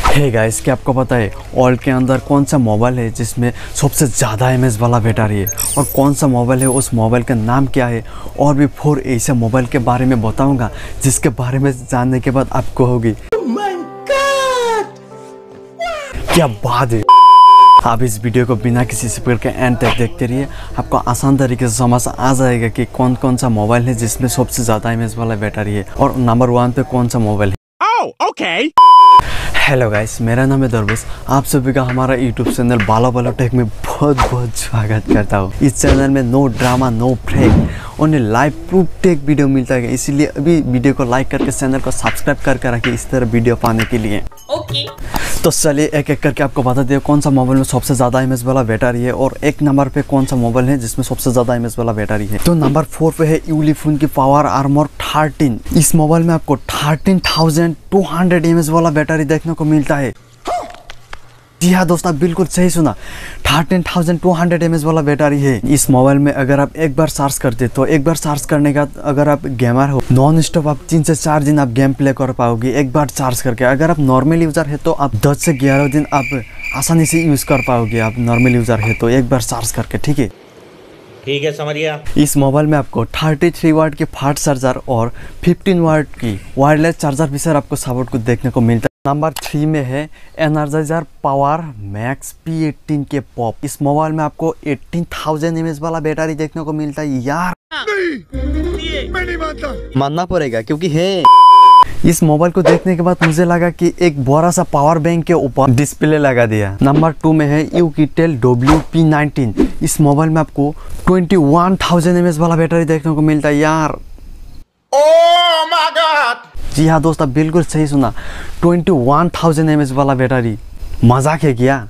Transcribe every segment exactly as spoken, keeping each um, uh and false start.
Hey guys, क्या आपको पता है ओल्ड के अंदर कौन सा मोबाइल है जिसमें सबसे ज़्यादा एम एच वाला बैटरी है, और कौन सा मोबाइल है, उस मोबाइल का नाम क्या है, और भी फोर ऐसे मोबाइल के बारे में बताऊंगा जिसके बारे में जानने के बाद आपको होगी oh my God! क्या बात है। आप इस वीडियो को बिना किसी स्पीकर के एंड तक देखते रहिए, आपको आसान तरीके से समझ आ जाएगा कि कौन कौन सा मोबाइल है जिसमें सबसे ज़्यादा एम एच वाला बैटरी है और नंबर वन पे कौन सा मोबाइल है। oh, okay. हेलो गाइस, मेरा नाम है दरवेश। आप सभी का हमारा YouTube channel Bala Bala tech में बहुत बहुत स्वागत करता हूँ। इस चैनल में no drama, no break, only live proof tech video मिलता है, इसीलिए अभी वीडियो को लाइक करके चैनल को सब्सक्राइब करके रखिए इस तरह वीडियो पाने के लिए। ओके तो चलिए एक एक करके आपको बता दिया कौन सा मोबाइल में सबसे ज़्यादा एम एच वाला बैटरी है और एक नंबर पे कौन सा मोबाइल है जिसमें सबसे ज़्यादा एम एच वाला बैटरी है। तो नंबर फोर पे है यूलीफोन की पावर आर्मर थर्टीन। इस मोबाइल में आपको thirteen thousand two hundred M H वाला बैटरी देखने को मिलता है। जी हाँ दोस्तों, बिल्कुल सही सुना, thirteen thousand two hundred M H वाला बैटरी है इस मोबाइल में। अगर आप एक बार चार्ज करते तो एक बार चार्ज करने का, अगर आप गेमर हो नॉन स्टॉप आप तीन से चार दिन आप गेम प्ले कर पाओगे एक बार चार्ज करके। अगर आप नॉर्मल यूज़र है तो आप दस से ग्यारह दिन आप आसानी से यूज़ कर पाओगे, आप नॉर्मल यूज़र है तो एक बार चार्ज करके। ठीक है ठीक है, समझ गया। इस मोबाइल में आपको थर्टी थ्री वाट की फास्ट चार्जर और फिफ्टीन वाट की वायरलेस चार्जर भी सर आपको सपोर्ट को देखने को मिलता है। नंबर थ्री में है Energizer power max P eighteen K pop. इस मोबाइल में आपको एटीन थाउजेंड एम एच वाला बैटरी देखने को मिलता है। यार नहीं, मैं नहीं मानता, मानना पड़ेगा क्योंकि है। इस मोबाइल को देखने के बाद मुझे लगा कि एक बड़ा सा पावर बैंक के ऊपर डिस्प्ले लगा दिया। नंबर टू में है यूकीटेल डब्ल्यू पी नाइनटीन। इस मोबाइल में आपको twenty one thousand M H वाला बैटरी देखने को मिलता है। यार oh my God! जी हाँ दोस्तों, बिल्कुल सही सुना, twenty one thousand M H वाला बैटरी। मजाक है क्या?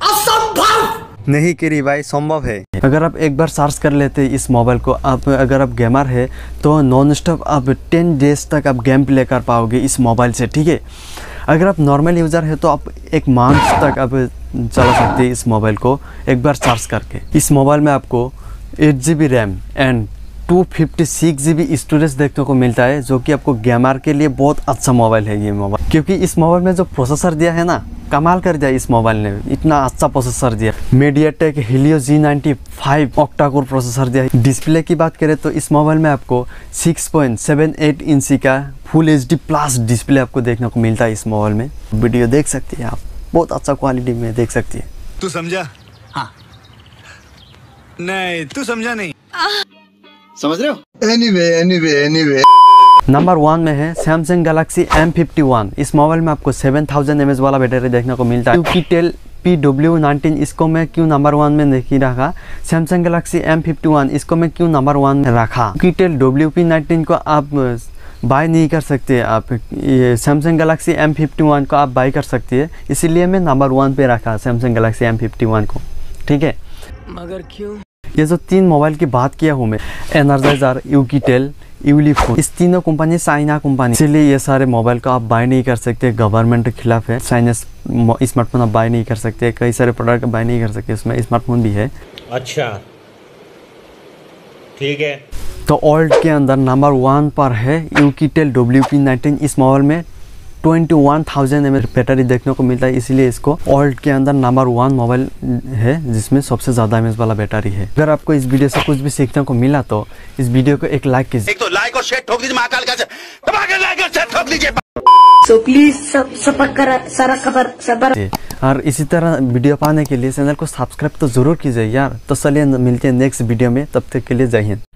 असंभव नहीं करी भाई, संभव है। अगर आप एक बार चार्ज कर लेते इस मोबाइल को, आप अगर आप गेमर है तो नॉन स्टॉप आप टेन डेज तक आप गेम प्ले कर पाओगे इस मोबाइल से। ठीक है, अगर आप नॉर्मल यूज़र है तो आप एक मंथ तक आप चला सकते हैं इस मोबाइल को एक बार चार्ज करके। इस मोबाइल में आपको eight G B RAM and two fifty six G B storage देखने को मिलता है, जो कि आपको गेमर के लिए बहुत अच्छा मोबाइल है ये मोबाइल। क्योंकि इस मोबाइल में जो प्रोसेसर दिया है ना, कमाल कर दिया इस मोबाइल ने, इतना अच्छा प्रोसेसर दिया। MediaTek Helio G ninety five octa core processor दिया है। डिस्प्ले की बात करें तो इस मोबाइल में आपको सिक्स पॉइंट सेवन एट इंची का full H D plus display आपको देखने को मिलता है इस मोबाइल में। वीडियो देख सकते हैं आप, बहुत अच्छा क्वालिटी में देख सकती है। तू समझा? हाँ। नहीं, तू समझा नहीं। समझ रहे हो? Anyway anyway anyway number one में है Samsung Galaxy M fifty one. इस मोबाइल में आपको सेवन थाउजेंड एम एच वाला बैटरी देखने को मिलता है। यूकीटेल पी डब्ल्यू नाइनटीन, इसको मैं क्यों नंबर वन में नहीं रखा? Samsung Galaxy M fifty one, इसको मैं क्यों नंबर वन में रखा? यूकीटेल डब्ल्यू पी नाइनटीन को आप बाय नहीं कर सकते, आप ये Samsung Galaxy M fifty one को आप बाय कर सकते हैं, इसीलिए मैं नंबर वन पे रखा Samsung Galaxy M fifty one को। ठीक है, मगर क्यों? ये जो तीन मोबाइल की बात किया हूँ मैं, एनर्जाइजर, यूकीटेल, यूलीफोन, इस तीनों कंपनी चाइना कंपनी, इसलिए ये सारे मोबाइल को आप बाय नहीं कर सकते, गवर्नमेंट के खिलाफ है। चाइनीज स्मार्टफोन आप बाय नहीं कर सकते, कई सारे प्रोडक्ट बाय नहीं कर सकते, इसमें स्मार्टफोन भी है। अच्छा ठीक है। तो ओल्ड के अंदर नंबर वन पर है यूकीटेल डब्ल्यू पी नाइनटीन। इस मोबाइल में twenty one thousand M H battery देखने को मिलता है, इसीलिए इसको ओल्ड के अंदर नंबर वन मोबाइल है जिसमें सबसे ज़्यादा एम एच वाला बैटरी है। अगर आपको इस वीडियो से कुछ भी सीखने को मिला तो इस वीडियो को एक लाइक कीजिए। एक तो लाइक और शेयर ठोक दीजिए, महाकाल का लाइक और शेयर ठोक दीजिए। सो प्लीज सब सारा खबर सबर। और इसी तरह वीडियो पाने के लिए चैनल को सब्सक्राइब तो जरूर कीजिए यार। तो चलिए मिलते हैं नेक्स्ट वीडियो में, तब तक के लिए जय हिंद।